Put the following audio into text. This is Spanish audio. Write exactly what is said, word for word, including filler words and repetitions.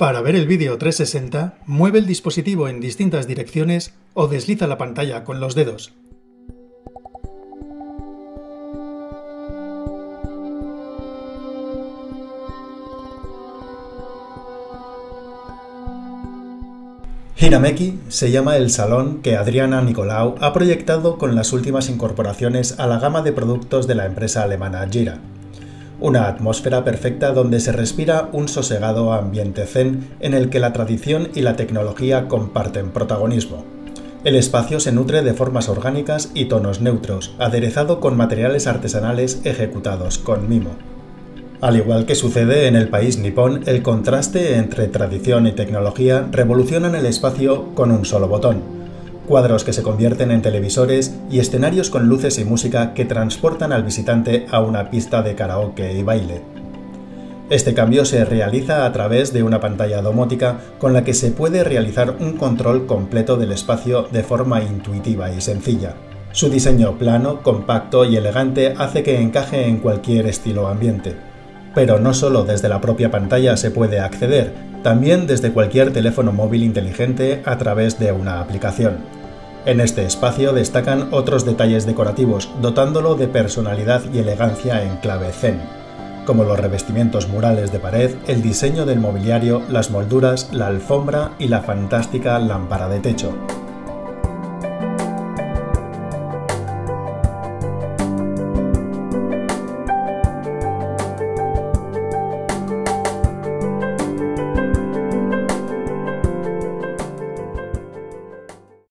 Para ver el vídeo trescientos sesenta, mueve el dispositivo en distintas direcciones o desliza la pantalla con los dedos. Hirameki se llama el salón que Adriana Nicolau ha proyectado con las últimas incorporaciones a la gama de productos de la empresa alemana Gira. Una atmósfera perfecta donde se respira un sosegado ambiente zen en el que la tradición y la tecnología comparten protagonismo. El espacio se nutre de formas orgánicas y tonos neutros, aderezado con materiales artesanales ejecutados con mimo. Al igual que sucede en el país nipón, el contraste entre tradición y tecnología revolucionan el espacio con un solo botón. Cuadros que se convierten en televisores y escenarios con luces y música que transportan al visitante a una pista de karaoke y baile. Este cambio se realiza a través de una pantalla domótica con la que se puede realizar un control completo del espacio de forma intuitiva y sencilla. Su diseño plano, compacto y elegante hace que encaje en cualquier estilo ambiente. Pero no solo desde la propia pantalla se puede acceder, también desde cualquier teléfono móvil inteligente a través de una aplicación. En este espacio destacan otros detalles decorativos, dotándolo de personalidad y elegancia en clave zen, como los revestimientos murales de pared, el diseño del mobiliario, las molduras, la alfombra y la fantástica lámpara de techo.